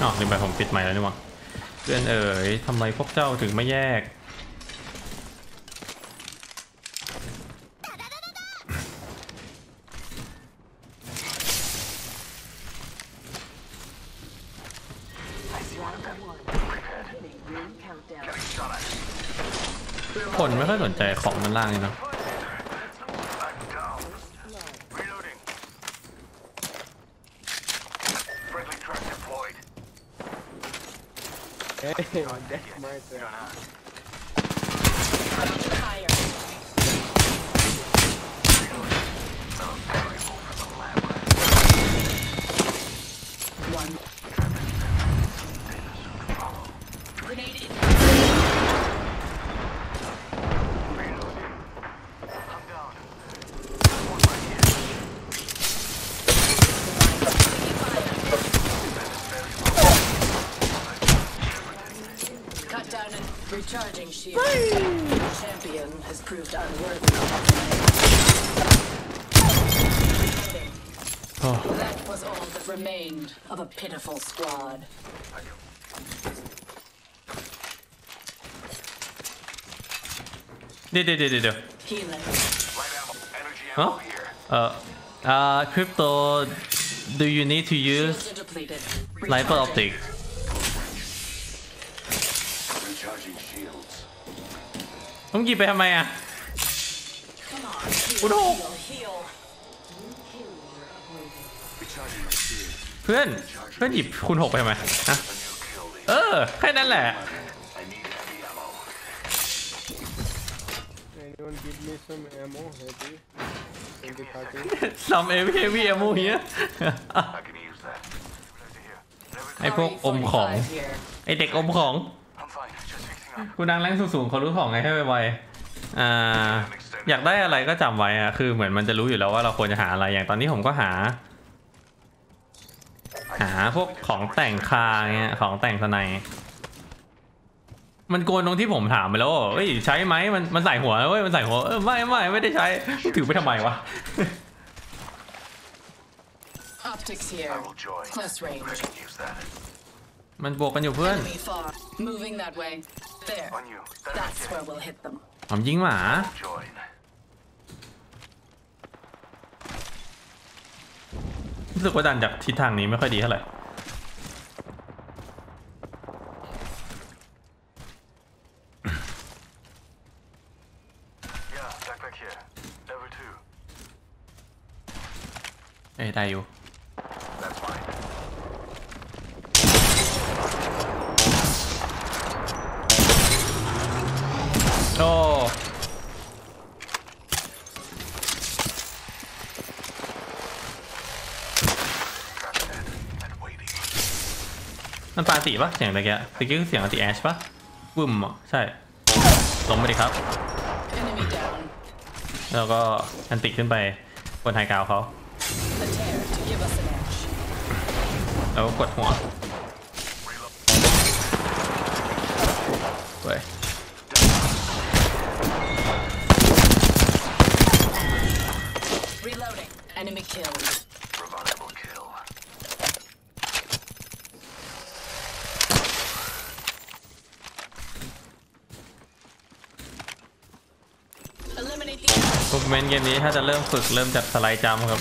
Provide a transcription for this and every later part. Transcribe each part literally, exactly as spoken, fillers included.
อ๋อลืมไปผมปิดไมค์แล้วนี่หว่าเพื่อนเอ๋ยทำไมพวกเจ้าถึงไม่แยกคนไม่ค่อยสนใจของมันล่างเลยเนาะ Hey, that's my turn. One. Grenade. Cut down and recharging shield. Champion has proved unworthy. Oh. That was all that remained of a pitiful squad. เดี๋ยวเดี๋ยวเดี๋ยวเดี๋ยว Healing. ฮะเอ่ออ่าคริปโต do you need to use Shields are depleted. Lifer Recharging. Optic Recharging shields. ต้องหยิบไปทำไมอ่ะ Come on. อุด Heal, ก heal, heal. Recharging my shields. เพื่อนเพื่อนหยิบคูณหกไปทำไมฮะ A new kill leader. เออแค่นั้นแหละ I need heavy ammo. Anyone give me some ammo, heavy? twenty, thirty. some heavy heavy ammo here I can use that. Here. ไอพวกอมของ forty-five here. ไอเด็กอมของ I'm fine. Just fixing up. คุณดังแรงสูงๆเขารู้ของไงให้ไวๆอ่าอยากได้อะไรก็จำไว้อะคือเหมือนมันจะรู้อยู่แล้วว่าเราควรจะหาอะไรอย่างตอนนี้ผมก็หา หาพวกของแต่งคาเงี้ยของแต่งสไนมันโกนตรงที่ผมถามไปแล้วว่าเอ้ยใช้ไหมมันมันใส่หัวเว้ยมันใส่หัวเออไม่ไม่ไม่ได้ใช้ถือไปทำไมวะ Optics here. I will join. Close range. I can use that. มันบวกกันอยู่เพื่อน Enemy far. Moving that way. There. On you. That That's is where we'll hit them. ผมยิงหมา join. รู้สึกว่าดันจากทิศทางนี้ไม่ค่อยดีเท่าไหร่ Yeah, backpack here. Level two. เอ้ยได้อยู่ That's fine. โอ้มันปาสีปะเสียงตะเกียตะกี้คือเสียงอัลติแอชปะวึ่มอ่ะใช่ลงไปดิครับ Enemy down. แล้วก็อันติขึ้นไปบนไฮกราวเขา A tear to give us an edge. แล้วก็กดหัวเว้ย Reloading. Enemy killed. Revival kill. Eliminate the enemy. พวกเมนเกมนี้ถ้าจะเริ่มฝึกเริ่มจากสไลด์จัมป์ครับ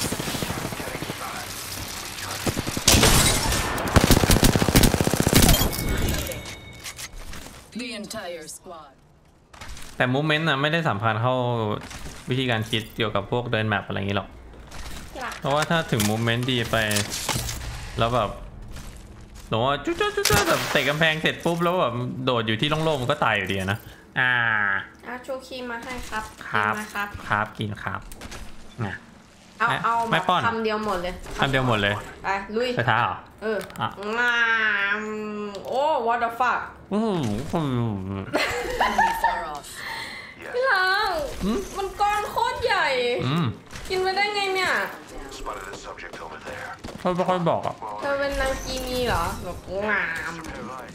The entire squad. แต่มูฟเมนต์น่ะไม่ได้สัมพันธ์เข้าวิธีการคิดเกี่ยวกับพวกเดินแมปอะไรอย่างนี้หรอก เพราะว่าถ้าถึงมูฟเมนต์ดีไปแล้วแบบหรือว่าจุ๊จุ๊จุ๊แบบเตะกำแพงเสร็จปุ๊บแล้วแบบโดดอยู่ที่โล่งๆมันก็ตายอยู่ดีนะอ่าเอาชูครีมมาให้ครับครับกินนะครับครับกินครับนะเอาเอาไม่ป้อนคำเดียวหมดเลยคำเดียวหมดเลยไปลุยกระทะเหรอเอออ่ะงามโอ้ what the fuck อืม Enemy far off. พี่ลังอืมมันก้อนโคตรใหญ่อืมกินไปได้ไงเนี่ย Spotted a subject over there. เขาไม่ค่อยบอกอ่ะเธอเป็นนางกีมีเหรอแบบงาม Pair of eyes.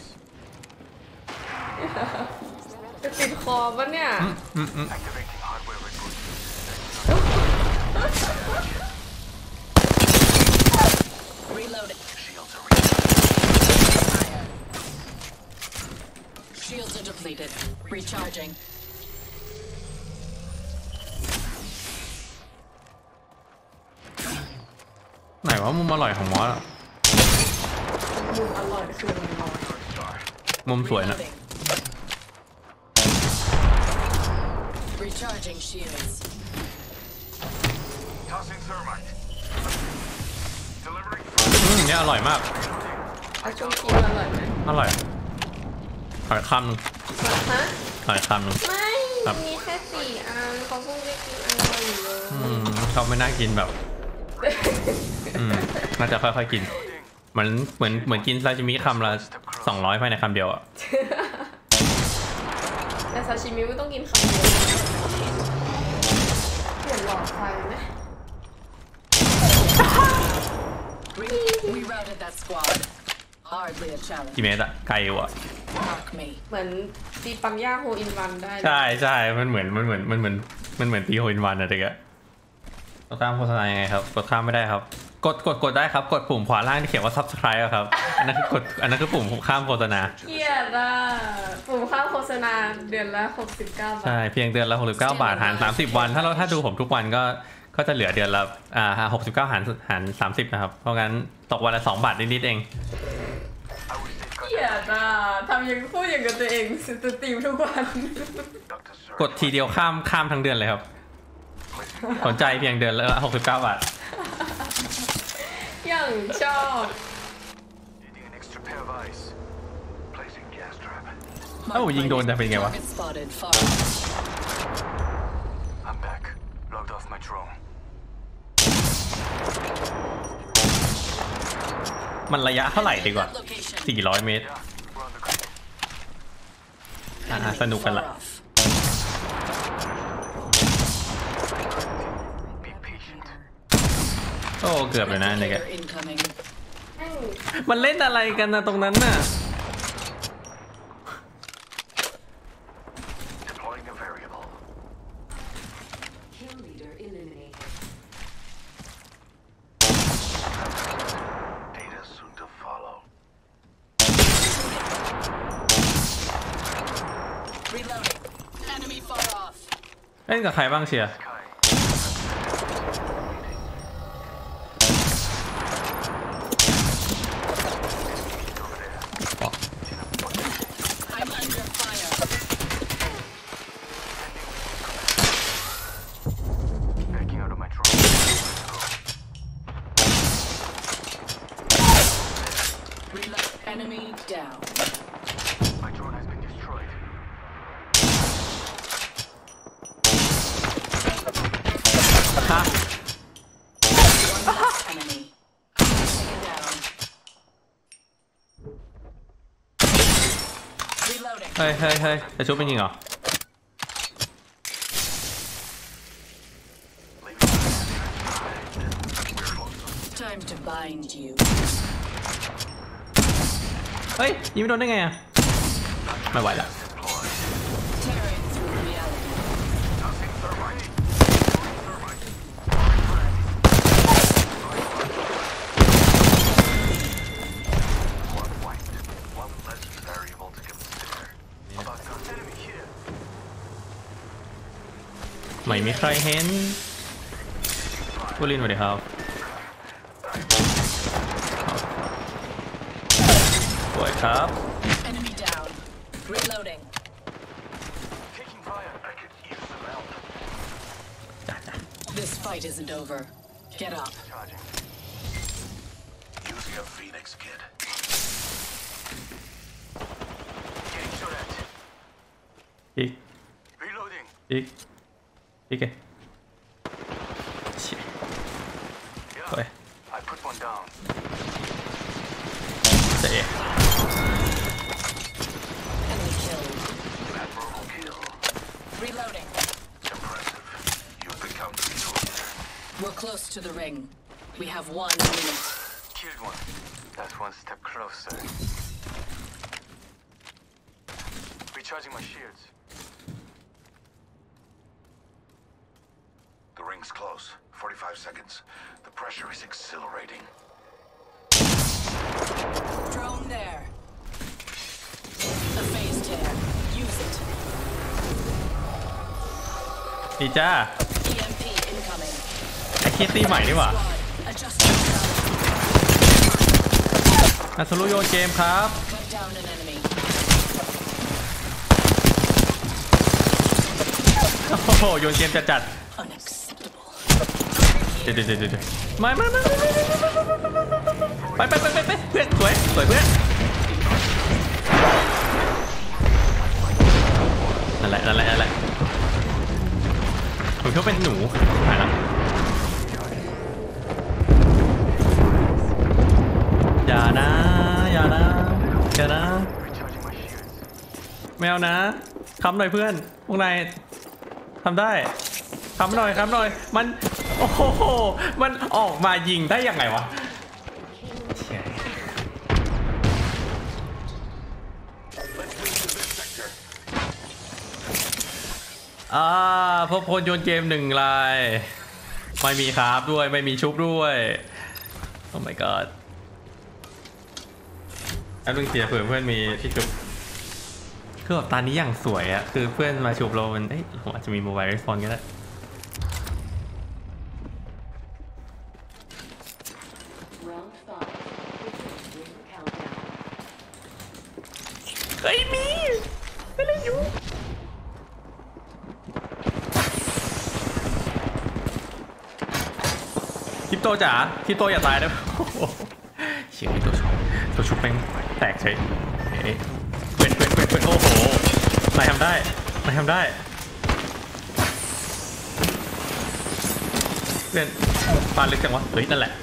จะติดคอปะเนี่ยอืมอืม Activating hardware reboot. Reloading. Shields are recharged. depleted. Recharging. ไหนว่ามุมอร่อยของมอสอะมุมอร่อยคือมันร้อนมุมสวยนะ Recharging shields. Tossing thermite. Delivering. อืมเนี่ยอร่อยมากเอาช่วงกินอร่อยไหมอร่อยหอยคำหนึงฮะหอยคำหนึงไม่ครับมีแค่สี่อันเขาเพิ่งได้กินอันเดียวอยู่เลยอืมเขาไม่น่ากินแบบอืมน่าจะค่อยๆกินเหมือนเหมือนเหมือนกินซาชิมิคำละสองร้อยภายในคำเดียวอะแต่ซาชิมิไม่ต้องกินคำเดียวเปลี่ยนหลอดไฟไหม Re- we routed that squad. Hardly a challenge. กี่เมตรอะไกลอยู่อะ Mark me. เหมือนตีปังย่าโฮอินวันได้เลยใช่ใช่มันเหมือนมันเหมือนมันเหมือนมันเหมือนตีโฮอินวันอะเด็กอะกดตามโฆษณายังไงครับกดข้ามไม่ได้ครับกดกดกดได้ครับกดปุ่มขวาล่างที่เขียนว่า subscribe อะครับอันนั้นคือกดอันนั้นคือปุ่มข้ามโฆษณาเกลียดอ่ะปุ่มข้ามโฆษณาเดือนละหกสิบเก้าบาใช่ทเพียงเดือนละหกสิบเก้าบาทหารสามสิบวันถ้าเราถ้าดูผมทุกวันก็ก็จะเหลือเดือนละอ่าหกสิบเก้าหารหารสามสิบนะครับเพราะงั้นตกวันละสองบาทนิดๆเองเกลียดอ่ะทำยังพูดอย่างกับตัวเองสตรีมทุกวัน Doctor Sir. กดทีเดียวข้ามข้ามทั้งเดือนเลยครับสนใจเพียงเดือนละหกสิบเก้าบาทอย่างชอบ Needing an extra pair of eyes. Placing gas trap. เอ้ายิงโดนแต่เป็นไงวะ Target spotted far. I'm back. Logged off my drone. มันระยะเท่าไหร่ดีกว่า Location. สี่ร้อยเมตร Yeah, we're on the grid. อ่า Enemy สนุกกัน far ละ off. Be patient. โอ้เกือบเลยนะเนี่ยแก Replicator incoming. แม่งมันเล่นอะไรกันนะตรงนั้นน่ะ Deploying a variable. Kill leader eliminated. Data soon to follow. Reloading. Enemy far off. เล่นกับใครบ้างเชียร์ Sky. I'm under fire. Backing out of my drone. Reload. Enemy down. My drone has been destroyed. ฮะ One less enemy. Taken down. Reloading. เฮ้ยเฮ้ยเฮ้ยจะชุบเป็นจริงเหรอ Time to bind you. เฮ้ยยิงไม่โดนได้ไงอะไม่ไหวละ Tearing through reality. Tossing thermite. One white. One less variable to consider. About the enemy here. ไม่มีใครเห็นบุรินทร์สวัสดีครับสวยครับ Enemy down. Reloading. Taking fire. I could use some help. This fight isn't over. Get up. Charging. Using a Phoenix kit. Getting shot at. อีก Reloading. อีกอีกเกเชี่ย Yeah. Oi. I put one down. เจ๊ Enemy killed. Admirable kill. Reloading. Impressive. You've become the leader. We're close to the ring. We have one minute. Killed one. That's one step closer. Recharging my shields. The ring's close. forty-five seconds. The pressure is exhilarating. Drone there. A phase tear. Use ดีจ้า E M P incoming. ไอ้คิดตีใหม่นี่หว่า Adjusting. นัสรุโยนเกมครับ Cut down an enemy. โอ้โหโยนเกมจัดจัด Unacceptable. เดี๋ยวเดี๋ยวเดี๋ยวไม่ไม่ไม่ไปไปไปไปไปเพื่อนสวยสวยเพื่อนนั่นแหละนั่นแหละนั่นแหละผมคิดว่าเป็นหนูหายแล้วอย่านะอย่านะอย่านะไม่เอานะคำหน่อยเพื่อนพวกนายทำได้คำหน่อยคำหน่อยมันโอ้โหมันออกมายิงได้ยังไงวะอ่าพบพลโยนเกมหนึ่งลายไม่มีคราฟด้วยไม่มีชุบด้วยโอ้ my god แล้วลุงเสียเผื่อเพื่อนมีที่ชุบคือแบบตอนนี้อย่างสวยอะคือเพื่อนมาชุบเรามันเอ้ยผมอาจจะมีโมบายรีสปอนก็ได้เฮ้ยมีไม่ได้อยู่คริปโตจ๋าคริปโตอย่าตายนะเชี่ยตัวชุบตัวชุบแม่งแตกใช่เอ๊ะเว้นเว้นเว้นเว้นโอ้โหนายทำได้นายทำได้เพื่อนปาลึกจังวะเฮ้ยนั่นแหละ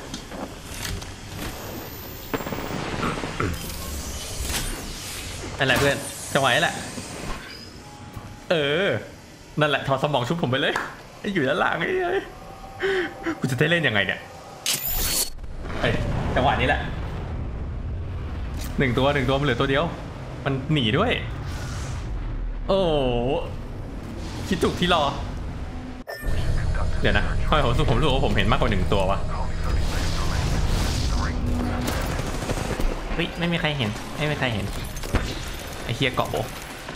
นั่นแหละเพื่อนจังหวะนี้แหละเออนั่นแหละถอดสมองชุบผมไปเลยอยู่ด้านหลังไอ้เอ้ยกูจะได้เล่นยังไงเนี่ยเอ้ยจังหวะนี้แหละหนึ่งตัวหนึ่งตัวมันเหลือตัวเดียวมันหนีด้วยโอ้คิดถูกที่รอเดี๋ยวนะทำไมผมรู้สึกผมรู้สึกว่าผมเห็นมากกว่าหนึ่งตัววะเฮ้ยไม่มีใครเห็นไม่มีใครเห็นไอ้เฮียเกาะโบ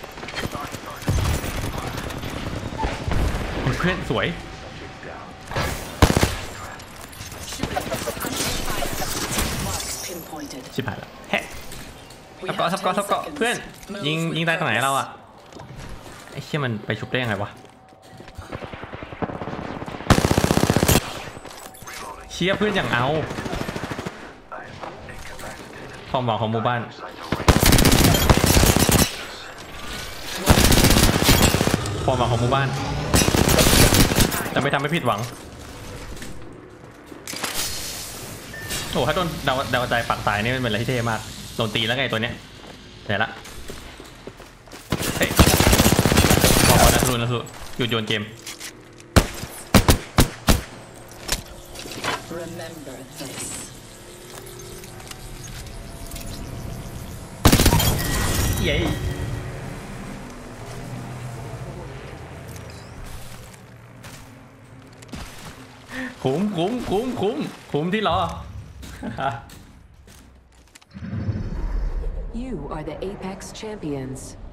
เพื่อนสวยชิบหายแล้วแฮะทับเกาะทับเกาะทับเกาะเพื่อนยิงยิงได้ตรงไหนเราอะไอ้เชี่ยมันไปชุบได้ยังไงวะเชี่ยเพื่อนอย่างเอาความหวังของหมู่บ้านความหวังของหมู่บ้านจะไม่ทำให้ผิดหวังโอ้ถ้าโดนดาวดาวใจปักตายนี่เป็นอะไรที่เท่มากโดนตีแล้วไงตัวเนี้ยเดี๋ยวละเฮ้ยพอพอนะทุนนะทุนหยุดโยนเกมเย้คุ้มคุ้มคุ้มคุ้มคุ้มที่รอ You are the Apex champions.